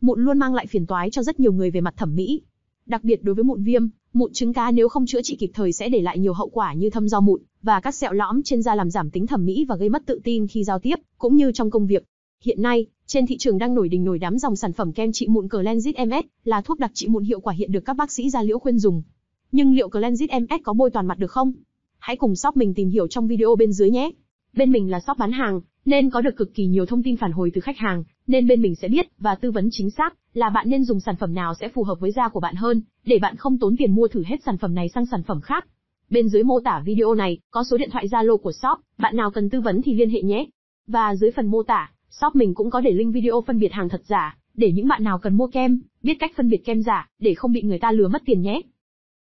Mụn luôn mang lại phiền toái cho rất nhiều người về mặt thẩm mỹ. Đặc biệt đối với mụn viêm, mụn trứng cá nếu không chữa trị kịp thời sẽ để lại nhiều hậu quả như thâm do mụn và các sẹo lõm trên da làm giảm tính thẩm mỹ và gây mất tự tin khi giao tiếp, cũng như trong công việc. Hiện nay, trên thị trường đang nổi đình nổi đám dòng sản phẩm kem trị mụn Cleansit MS là thuốc đặc trị mụn hiệu quả hiện được các bác sĩ da liễu khuyên dùng. Nhưng liệu Cleansit MS có bôi toàn mặt được không? Hãy cùng shop mình tìm hiểu trong video bên dưới nhé. Bên mình là shop bán hàng, nên có được cực kỳ nhiều thông tin phản hồi từ khách hàng, nên bên mình sẽ biết và tư vấn chính xác là bạn nên dùng sản phẩm nào sẽ phù hợp với da của bạn hơn, để bạn không tốn tiền mua thử hết sản phẩm này sang sản phẩm khác. Bên dưới mô tả video này có số điện thoại Zalo của shop, bạn nào cần tư vấn thì liên hệ nhé. Và dưới phần mô tả, shop mình cũng có để link video phân biệt hàng thật giả, để những bạn nào cần mua kem, biết cách phân biệt kem giả, để không bị người ta lừa mất tiền nhé.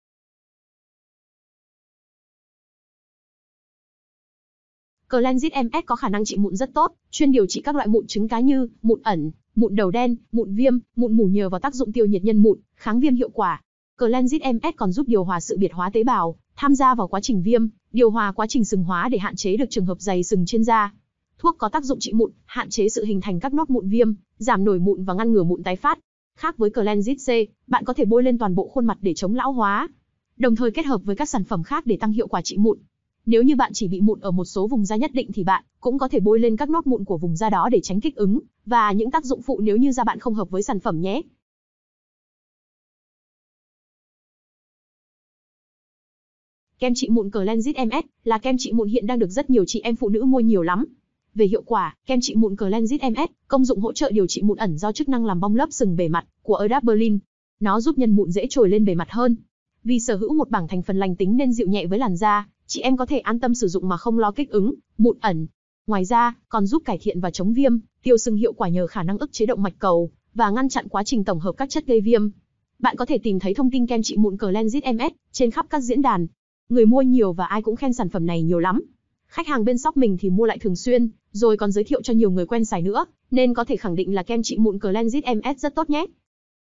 Cleansit MS có khả năng trị mụn rất tốt, chuyên điều trị các loại mụn trứng cá như mụn ẩn, mụn đầu đen, mụn viêm, mụn mủ nhờ vào tác dụng tiêu nhiệt nhân mụn, kháng viêm hiệu quả. Cleansit MS còn giúp điều hòa sự biệt hóa tế bào, tham gia vào quá trình viêm, điều hòa quá trình sừng hóa để hạn chế được trường hợp dày sừng trên da. Thuốc có tác dụng trị mụn, hạn chế sự hình thành các nốt mụn viêm, giảm nổi mụn và ngăn ngừa mụn tái phát. Khác với Cleansit C, bạn có thể bôi lên toàn bộ khuôn mặt để chống lão hóa, đồng thời kết hợp với các sản phẩm khác để tăng hiệu quả trị mụn. Nếu như bạn chỉ bị mụn ở một số vùng da nhất định thì bạn cũng có thể bôi lên các nốt mụn của vùng da đó để tránh kích ứng và những tác dụng phụ nếu như da bạn không hợp với sản phẩm nhé. Kem trị mụn Cleansit MS là kem trị mụn hiện đang được rất nhiều chị em phụ nữ mua nhiều lắm. Về hiệu quả, kem trị mụn Cleansit MS công dụng hỗ trợ điều trị mụn ẩn do chức năng làm bong lớp sừng bề mặt của Adapalene. Nó giúp nhân mụn dễ trồi lên bề mặt hơn. Vì sở hữu một bảng thành phần lành tính nên dịu nhẹ với làn da, chị em có thể an tâm sử dụng mà không lo kích ứng, mụn ẩn. Ngoài ra, còn giúp cải thiện và chống viêm, tiêu sưng hiệu quả nhờ khả năng ức chế động mạch cầu và ngăn chặn quá trình tổng hợp các chất gây viêm. Bạn có thể tìm thấy thông tin kem trị mụn Cleansit MS trên khắp các diễn đàn. Người mua nhiều và ai cũng khen sản phẩm này nhiều lắm. Khách hàng bên shop mình thì mua lại thường xuyên, rồi còn giới thiệu cho nhiều người quen xài nữa, nên có thể khẳng định là kem trị mụn Cleansit MS rất tốt nhé.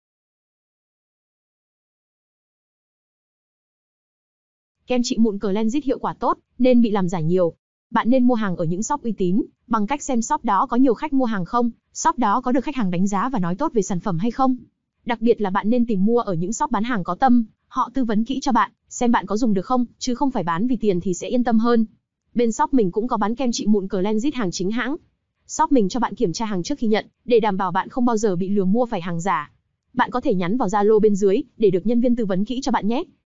Kem trị mụn Cleansit hiệu quả tốt, nên bị làm giả nhiều. Bạn nên mua hàng ở những shop uy tín, bằng cách xem shop đó có nhiều khách mua hàng không, shop đó có được khách hàng đánh giá và nói tốt về sản phẩm hay không. Đặc biệt là bạn nên tìm mua ở những shop bán hàng có tâm, họ tư vấn kỹ cho bạn, xem bạn có dùng được không, chứ không phải bán vì tiền thì sẽ yên tâm hơn. Bên shop mình cũng có bán kem trị mụn Cleansit hàng chính hãng. Shop mình cho bạn kiểm tra hàng trước khi nhận, để đảm bảo bạn không bao giờ bị lừa mua phải hàng giả. Bạn có thể nhắn vào Zalo bên dưới để được nhân viên tư vấn kỹ cho bạn nhé.